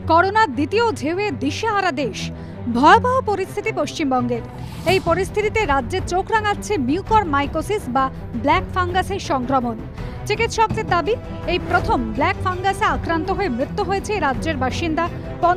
করোনার দ্বিতীয় ঢেউয়ে দিশেহারা দেশ, ভয়াবহ পরিস্থিতি পশ্চিমবঙ্গের। এই পরিস্থিতিতে রাজ্যে চোখ রাঙাচ্ছে মিউকরমাইকোসিস বা ব্ল্যাক ফাঙ্গাসের সংক্রমণ। চিকিৎসকদের দাবি, এই প্রথম ব্ল্যাক ফাঙ্গাসে আক্রান্ত হয়ে মৃত্যু হয়েছে রাজ্যের বাসিন্দা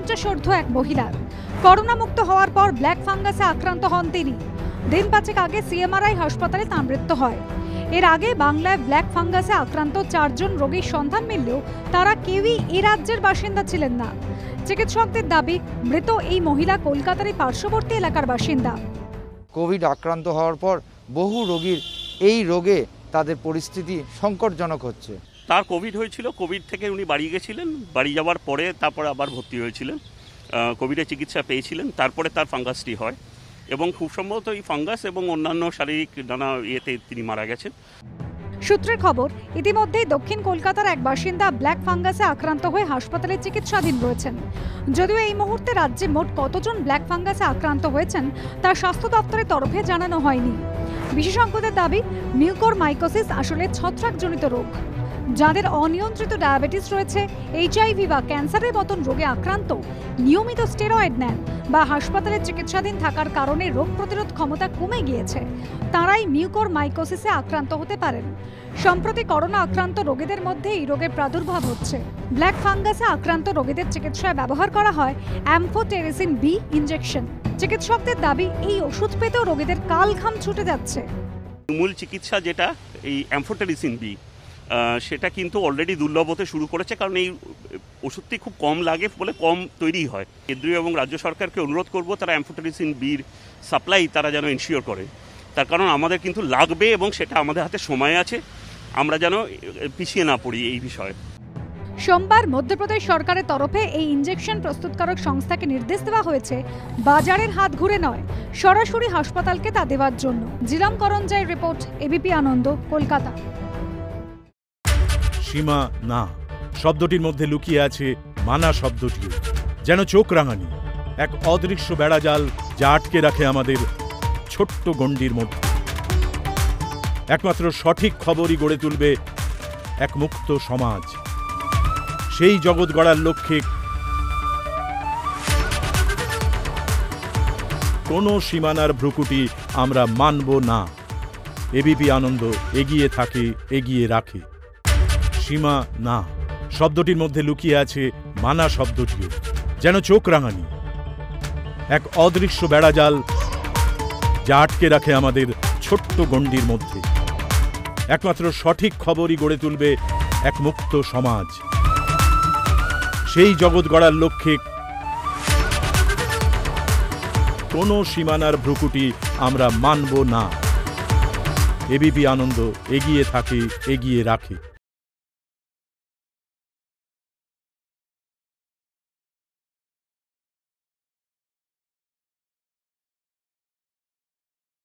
50 এক মহিলার। করোনা মুক্ত হওয়ার পর ব্ল্যাক ফাঙ্গাসে আক্রান্ত হন তিনি। দিন পাঁচেক আগে সিএমআরআই হাসপাতালে তাঁর মৃত্যু হয়। এর আগে বাংলায় ব্ল্যাক ফাঙ্গাসে আক্রান্ত 4 জন রোগীর সন্ধান মিললেও তারা কেউই এই রাজ্যের বাসিন্দা ছিলেন না। চিকিৎসকদের দাবি, মৃত এই মহিলা কলকাতার পার্শ্ববর্তী এলাকার বাসিন্দা। কোভিড আক্রান্ত হওয়ার পর বহু রোগীর এই রোগে তাদের পরিস্থিতি সংকটজনক হচ্ছে। তার কোভিড হয়েছিল, কোভিড থেকে উনি বাড়ি গেছিলেন, বাড়ি যাওয়ার পরে তারপরে আবার ভর্তি হয়েছিলেন, কোভিডের চিকিৎসা পেয়েছিলেন, তারপরে তার ফাঙ্গাসটি হয় এবং খুব সম্ভবত এই ফাঙ্গাস এবং অন্যান্য শারীরিক নানা ইয়েতে তিনি মারা গেছেন। সূত্রের খবর, ইতিমধ্যেই দক্ষিণ কলকাতার এক বাসিন্দা ব্ল্যাক ফাঙ্গাসে আক্রান্ত হয়ে হাসপাতালে চিকিৎসাধীন রয়েছেন। যদিও এই মুহূর্তে রাজ্যে মোট কতজন ব্ল্যাক ফাঙ্গাসে আক্রান্ত হয়েছেন তা স্বাস্থ্য দপ্তরের তরফে জানানো হয়নি। বিশেষজ্ঞদের দাবি, মিউকরমাইকোসিস আসলে ছত্রাকজনিত রোগ। যাদের অনিয়ন্ত্রিত ডায়াবেটিস রয়েছে, HIV বা ক্যান্সারের মতন রোগে আক্রান্ত, নিয়মিত স্টেরয়েড নেন বা হাসপাতালে চিকিৎসাধীন থাকার কারণে রোগ প্রতিরোধ ক্ষমতা কমে গিয়েছে, তারাই মিউকরমাইকোসিসে আক্রান্ত হতে পারেন। সম্প্রতি করোনা আক্রান্ত রোগীদের মধ্যে এই রোগের প্রাদুর্ভাব হচ্ছে। ব্ল্যাক ফাঙ্গাসে আক্রান্ত রোগীদের চিকিৎসায় ব্যবহার করা হয় অ্যাম্ফোটেরিসিন B ইনজেকশন। চিকিৎসকদের দাবি, এই ওষুধ পেতেও রোগীদের কাল ঘাম ছুটে যাচ্ছে। মূল চিকিৎসা যেটা এই অ্যাম্ফোটেরিসিন B, সেটা কিন্তু অলরেডি দুর্লভ হতে শুরু করেছে, কারণ এই ওষুধটি খুব কম লাগে বলে কম তৈরি হয়। কেন্দ্রীয় এবং রাজ্য সরকারকে অনুরোধ করব তারা অ্যাম্ফোটেরিসিন Bর সাপ্লাই তারা যেন এনশিওর করে, তার কারণ আমাদের কিন্তু লাগবে এবং সেটা আমাদের হাতে সময় আছে, আমরা যেন পিছিয়ে না পড়ি এই বিষয়ে। সোমবার মধ্যপ্রদেশ সরকারের তরফে এই ইনজেকশন প্রস্তুতকারক সংস্থাকে নির্দেশ দেওয়া হয়েছে বাজারের হাত ঘুরে নয়, সরাসরি হাসপাতালকে তা দেওয়ার জন্য। জিলাম করঞ্জাইয়ের রিপোর্ট, ABP আনন্দ, কলকাতা। সীমা না শব্দটির মধ্যে লুকিয়ে আছে মানা শব্দটিও, যেন চোখ রাঙানি এক অদৃশ্য বেড়াজাল যা আটকে রাখে আমাদের ছোট্ট গণ্ডির মধ্যে। একমাত্র সঠিক খবরই গড়ে তুলবে এক মুক্ত সমাজ। সেই জগৎ গড়ার লক্ষ্যে কোনো সীমানার ভ্রুকুটি আমরা মানব না। ABP আনন্দ এগিয়ে থাকে, এগিয়ে রাখে। সীমা না শব্দটির মধ্যে লুকিয়ে আছে মানা শব্দটিও, যেন চোখ রাঙানি এক অদৃশ্য বেড়াজাল যা আটকে রাখে আমাদের ছোট্ট গণ্ডির মধ্যে। একমাত্র সঠিক খবরই গড়ে তুলবে এক মুক্ত সমাজ। সেই জগৎ গড়ার লক্ষ্যে কোনো সীমানার ভ্রুকুটি আমরা মানব না। ABP আনন্দ এগিয়ে থাকে, এগিয়ে রাখে।